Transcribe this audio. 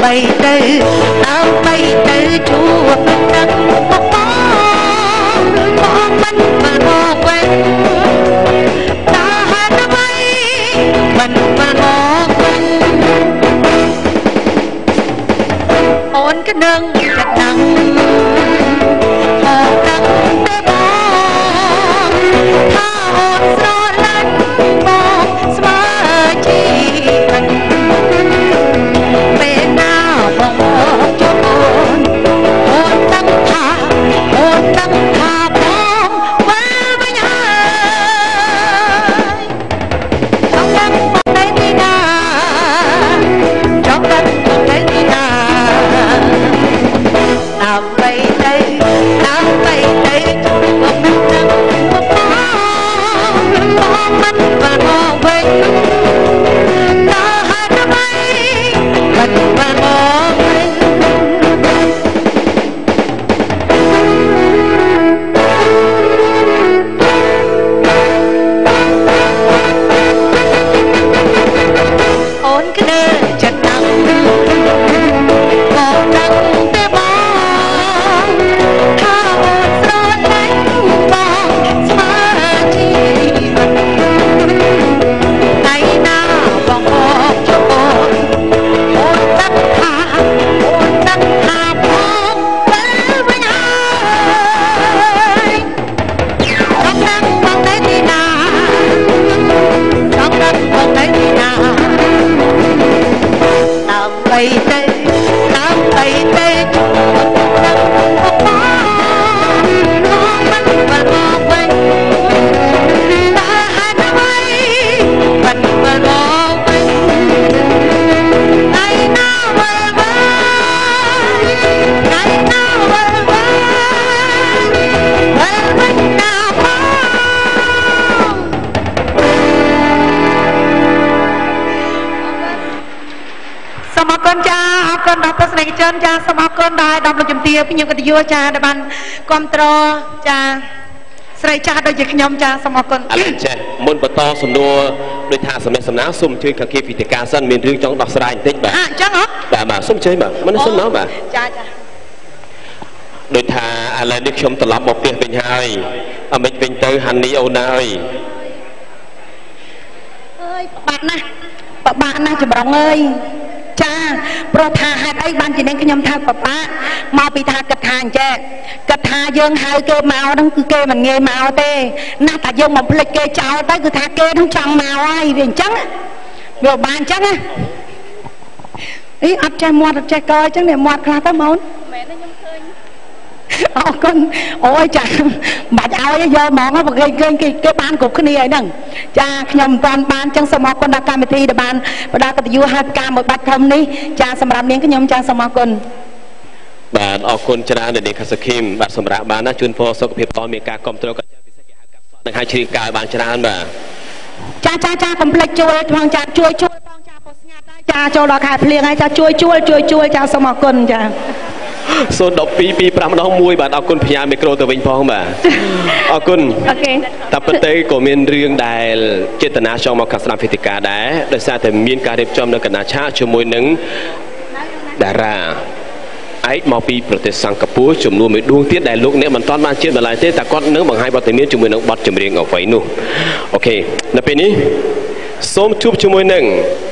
ចាសូមអរគុណដល់លោកជំទាវខ្ញុំកតយុចាដែលបានគ្រប់គ្រងចាស្រីចាស់ដូចជាខ្ញុំចាសូមអរគុណឥឡូវចេះមុនបន្តសំណួរដូចថាសំណេះសំណាងសូមអញ្ជើញខាងគីវិទ្យាសិនមានរឿងចង់ដោះស្រាយបន្តិចបាទអញ្ចឹងហ៎បាទសូមអញ្ជើញបាទមិនសំណោបាទចាដូចថាឥឡូវនេះខ្ញុំត្រឡប់មកផ្ទះវិញហើយអមិចវិញទៅហានីអូនហើយអើយពិបាកណាស់ចម្រុងអើយចាព្រោះថាហេតុអីបានជានាងខ្ញុំថាបបាមកពីថាគិតថាអញ្ចឹងគិតថាយើងហៅគេមកហ្នឹងគឺគេមិនងាយមកទេណាស់តែយើងមកភ្លេចគេចោលទៅគឺថាគេនឹងចង់មកហើយវាអញ្ចឹងវាបានអញ្ចឹងណាអីអត់ចេះមាត់អត់ចេះកអញ្ចឹងនេះមាត់ខ្លះទៅម៉ូនមែនទេខ្ញុំឃើញអរគុណអូយចាបាច់ឲ្យយកហ្មងបើគេបានគ្រប់គ្នាហើយហ្នឹងចាខ្ញុំមិនទាន់បានចឹងសូមអរគុណដល់កម្មវិធីដែលបានផ្ដល់កិត្តិយសហេតុការមួយបាច់ធំនេះចាសម្រាប់នាងខ្ញុំចាសូមអរគុណបាទអរគុណច្រើននាងខាសខីមបាទសម្រាប់បានណាជូនពរសុខភាពល្អមានការគ្រប់គ្រងក៏ពិសេសគេហៅកាប់សក់នឹងឲ្យជ្រៀងកាយបានច្រើនបាទចាកុំភ្លេចជួយផងចាជួយបងចាពោះស្ងាត់ដែរចាចូលដល់ខែភ្លៀងហើយចាជួយចាសូមអរគុណចា01225ម្ដង1បាទអរគុណផ្ញើមីក្រូទៅវិញផងបាទអរគុណអូខេតែប៉ុន្តែក៏មានរឿងដែលចេតនាចង់មកកាស្ដាប់វេទិកាដែរដោយសារតែមានការរៀបចំនៅកណ្ដាលឆាកជាមួយនឹងតារាឯកមកពីប្រទេសសិង្ហបុរីចំនួនមួយដួងទៀតដែលលោកអ្នកមិនទាន់បានជឿម្ល៉េះទេតែគាត់នឹងបង្ហាញវត្តមានជាមួយនឹងបទចម្រៀងអ្វីនោះអូខេនៅពេលនេះសូមជួបជាមួយនឹង